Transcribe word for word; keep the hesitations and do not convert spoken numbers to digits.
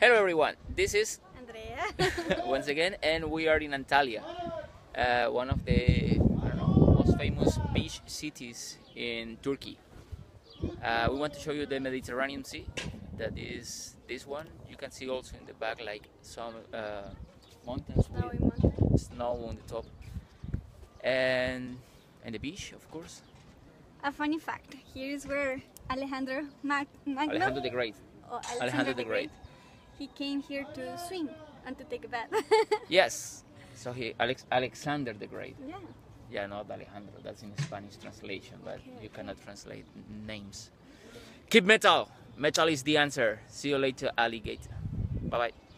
Hello everyone, this is Andrea. once again, and we are in Antalya, uh, one of the I don't know, most famous beach cities in Turkey. Uh, we want to show you the Mediterranean Sea. That is this one. You can see also in the back like some uh, mountains Snowy with mountain. snow on the top, and and the beach, of course. A funny fact, here is where Alejandro Mag Magno, Alejandro the Great. or Alexander Alejandro the the Great. he came here to swim and to take a bath. Yes. So he Alex Alexander the Great. Yeah. Yeah, not Alejandro. That's in Spanish translation, but Okay, you okay. cannot translate names. Keep metal. Metal is the answer. See you later, alligator. Bye bye.